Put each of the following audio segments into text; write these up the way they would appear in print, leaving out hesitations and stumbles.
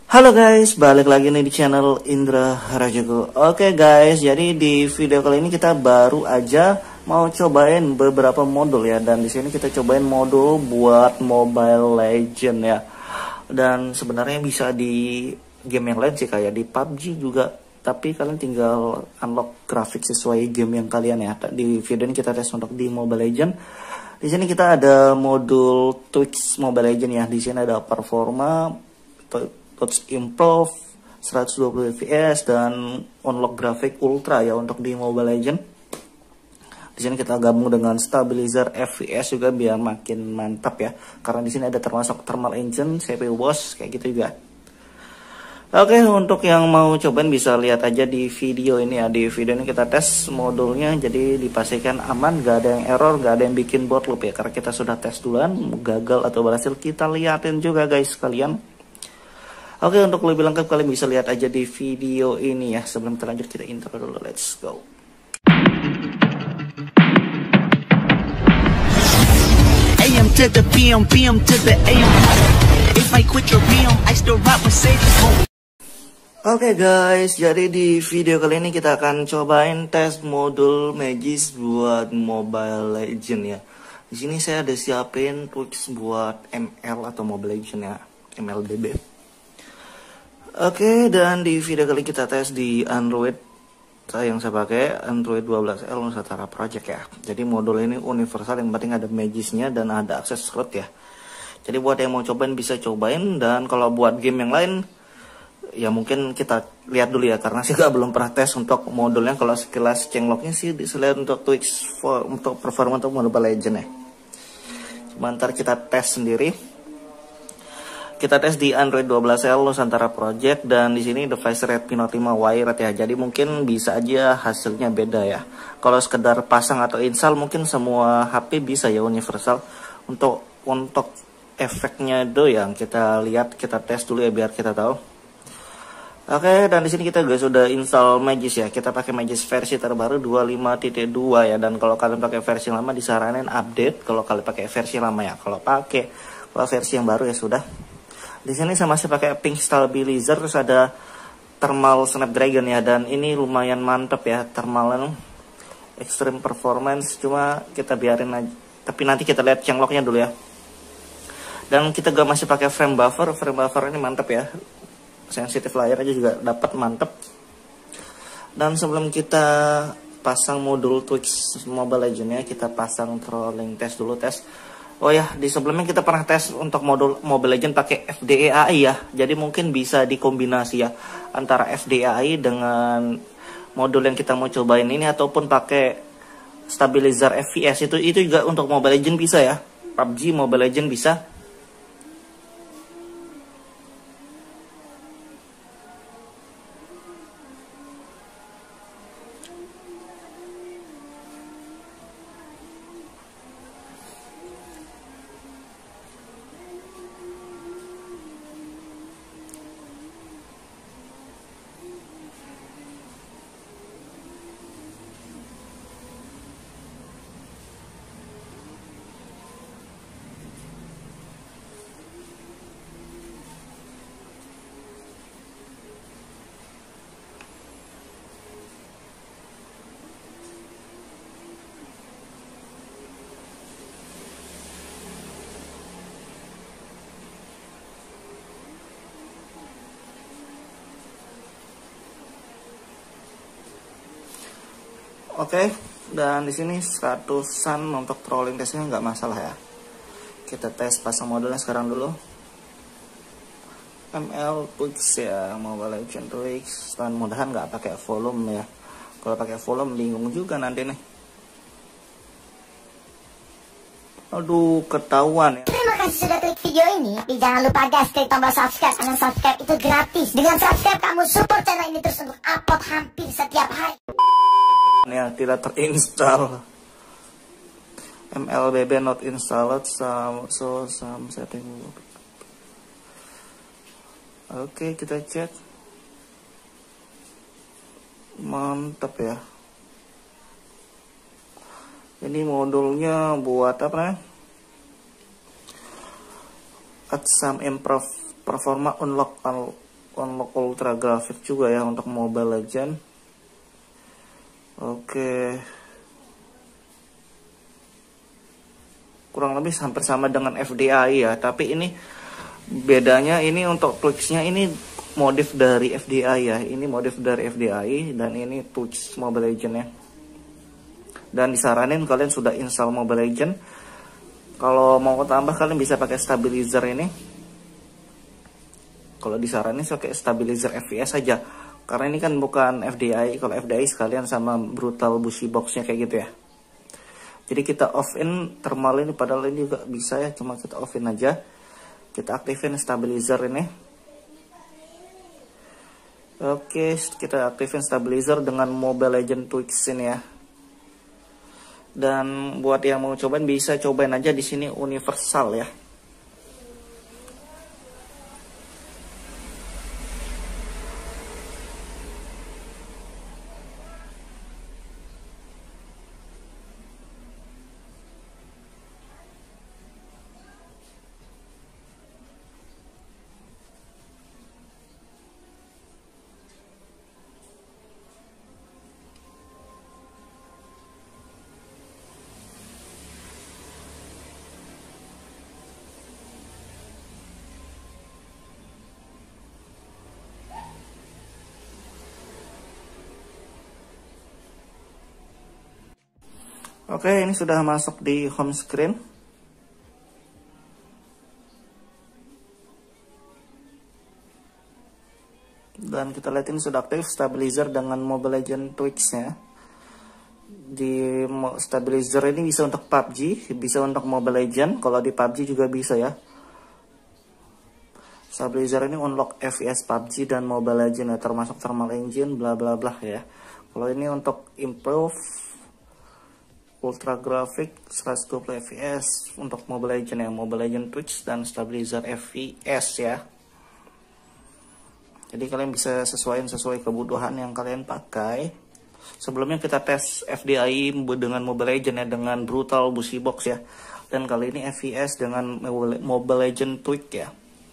Halo guys, balik lagi nih di channel Indra Rajago. Oke guys, jadi di video kali ini kita baru aja mau cobain beberapa modul ya. Dan di sini kita cobain modul buat Mobile Legend ya. Dan sebenarnya bisa di game yang lain sih, kayak di PUBG juga. Tapi kalian tinggal unlock grafik sesuai game yang kalian ya. Di video ini kita tes untuk di Mobile Legend. Di sini kita ada modul Twix Mobile Legend ya. Di sini ada performa, touch improve 120 fps dan unlock grafik ultra ya untuk di Mobile Legend. Di sini kita gabung dengan stabilizer FPS juga biar makin mantap ya. Karena di sini ada termasuk thermal engine, CPU BOS kayak gitu juga. Oke, untuk yang mau cobain bisa lihat aja di video ini ya. Di video ini kita tes modulnya, jadi dipastikan aman, gak ada yang error, gak ada yang bikin bot loop ya. Karena kita sudah tes duluan, gagal atau berhasil kita liatin juga guys kalian. Oke, untuk lebih lengkap kalian bisa lihat aja di video ini ya. Sebelum kita lanjut, kita intro dulu, let's go. AM to the PM, PM to the AM. If I quit your PM, I still rock with Sage. Oke guys, jadi di video kali ini kita akan cobain tes modul Magis buat Mobile Legend ya. Di sini saya ada siapin Twix buat ML atau Mobile Legend ya, MLBB. Oke, dan di video kali kita tes di Android. Yang saya pakai Android 12L Nusantara Project ya. Jadi modul ini universal, yang penting ada Magisnya dan ada akses root ya. Jadi buat yang mau cobain bisa cobain, dan kalau buat game yang lain ya mungkin kita lihat dulu ya, karena saya belum pernah tes untuk modulnya. Kalau sekilas changelognya sih diselain untuk Twix untuk performa untuk Mobile Legend ya. Cuma ntar kita tes sendiri. Kita tes di Android 12L Nusantara Project, dan di sini device Redmi Note 5 wired ya. Jadi mungkin bisa aja hasilnya beda ya. Kalau sekedar pasang atau install mungkin semua HP bisa ya, universal. Untuk efeknya itu yang kita lihat, kita tes dulu ya biar kita tahu. Oke, dan di sini kita juga sudah install Magis ya. Kita pakai Magis versi terbaru 25.2 ya. Dan kalau kalian pakai versi lama disaranin update kalau kalian pakai versi lama ya. Kalau versi yang baru ya sudah. Di sini saya masih pakai pink stabilizer, terus ada thermal Snapdragon ya, dan ini lumayan mantep ya thermalnya, extreme performance. Cuma kita biarin aja, tapi nanti kita lihat changelognya dulu ya. Dan kita juga masih pakai frame buffer ini mantep ya, sensitive layer aja juga dapat mantep. Dan sebelum kita pasang modul Twix Mobile Legends ya, kita pasang trolling test dulu, tes. Oh ya, di sebelumnya kita pernah tes untuk modul Mobile Legends pakai FDAI ya. Jadi mungkin bisa dikombinasi ya antara FDAI dengan modul yang kita mau cobain ini, ataupun pakai stabilizer FPS itu juga untuk Mobile Legends bisa ya. PUBG Mobile Legends bisa. Oke, dan di sini 100-an untuk trolling testnya nggak masalah ya. Kita tes pasang modulnya sekarang dulu. ML Twix ya, Mobile Legends Twix. Dan mudahan nggak pakai volume ya. Kalau pakai volume bingung juga nanti nih. Aduh, ketahuan ya. Terima kasih sudah klik video ini. Tapi jangan lupa guys, klik tombol subscribe. Karena subscribe itu gratis. Dengan subscribe kamu support channel ini terus untuk upload hampir setiap hari. Ya, tidak terinstall. MLBB not installed, some setting. Oke, kita cek. Mantap ya. Ini modulnya buat apa nih? Add some improve performa unlock unlock ultra grafik juga ya untuk Mobile Legend. Oke, kurang lebih hampir sama dengan FDI ya, tapi ini bedanya ini untuk tweaksnya ini modif dari FDI ya, ini modif dari FDI dan ini tweaks Mobile Legend ya. Dan disaranin kalian sudah install Mobile Legend, kalau mau tambah kalian bisa pakai stabilizer ini. Kalau disaranin pakai stabilizer FPS aja, karena ini kan bukan FDI. Kalau FDI sekalian sama brutal bushy boxnya kayak gitu ya. Jadi kita off in thermal ini, padahal ini juga bisa ya, cuma kita off in aja. Kita aktifin stabilizer ini. Oke, kita aktifin stabilizer dengan Mobile Legend Tweaks ini ya. Dan buat yang mau cobain bisa cobain aja di sini universal ya. Oke, ini sudah masuk di home screen. Dan kita lihat ini sudah aktif stabilizer dengan Mobile Legend Tweaks-nya. Di stabilizer ini bisa untuk PUBG, bisa untuk Mobile Legend. Kalau di PUBG juga bisa ya. Stabilizer ini unlock FPS PUBG dan Mobile Legend ya, termasuk thermal engine bla bla bla ya. Kalau ini untuk improve ultra grafik 120 fps untuk Mobile Legend ya, Mobile Legend Tweaks dan stabilizer FPS ya. Jadi kalian bisa sesuai kebutuhan yang kalian pakai. Sebelumnya kita tes FDI dengan Mobile Legend ya, dengan brutal bushy box ya. Dan kali ini FPS dengan Mobile Legend Tweak ya.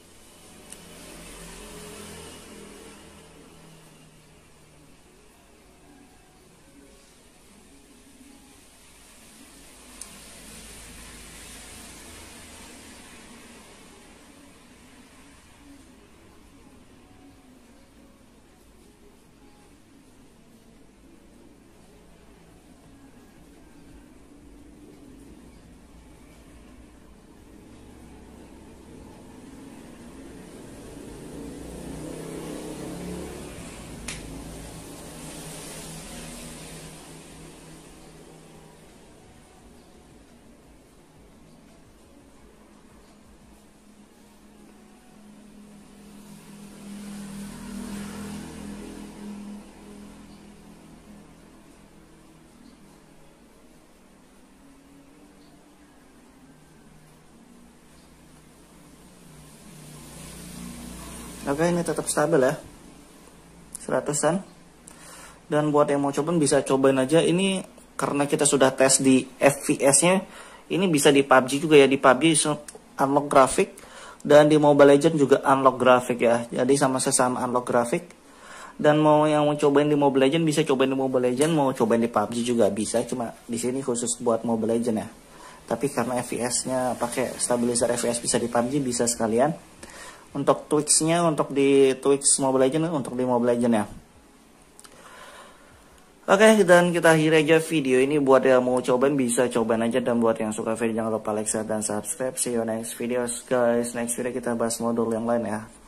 Oke, ini tetap stabil ya, 100-an. Dan buat yang mau cobain bisa cobain aja. Ini karena kita sudah tes di FPS-nya, ini bisa di PUBG juga ya. Di PUBG unlock grafik, dan di Mobile Legend juga unlock grafik ya. Jadi sama-sama unlock grafik. Dan mau yang mau cobain di Mobile Legend bisa cobain di Mobile Legend, mau cobain di PUBG juga bisa. Cuma di sini khusus buat Mobile Legend ya. Tapi karena FPS-nya pakai stabilizer FPS bisa di PUBG bisa sekalian. Untuk tweaks-nya, untuk di tweaks Mobile Legend, untuk di Mobile Legend ya. Oke, dan kita akhiri aja video ini. Buat yang mau cobain bisa cobain aja. Dan buat yang suka video jangan lupa like, share, dan subscribe. See you next videos guys. Next video kita bahas modul yang lain ya.